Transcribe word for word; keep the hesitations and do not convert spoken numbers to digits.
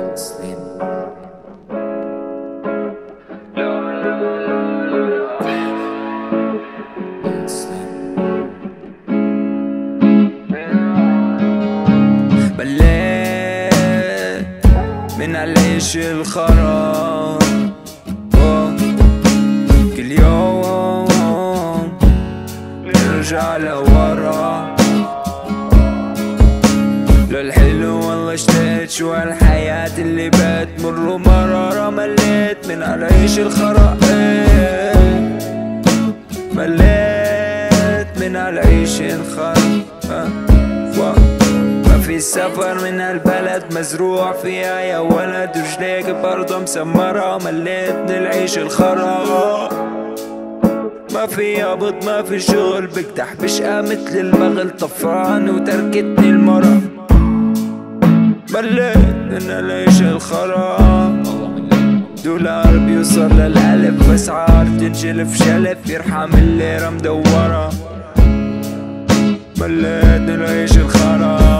مليت من العيش الخراب كل يوم نرجع لورا للحلو والله اشتقت شو هالحياة اللي بتمر مرارة. مليت من العيش الخراب مليت من العيش الخراب. ما في سفر من هالبلد مزروع فيها يا ولد رجليك برضه مسمرة. مليت من العيش الخراب ما في قبض ما في شغل بكدح بشقى متل المغل طفران وتركتني المرة. مليت من العيش الخراب دولار بيوصل للألف أسعار تنجلف شلف يرحم الليرة مدورة. مليت من العيش الخراب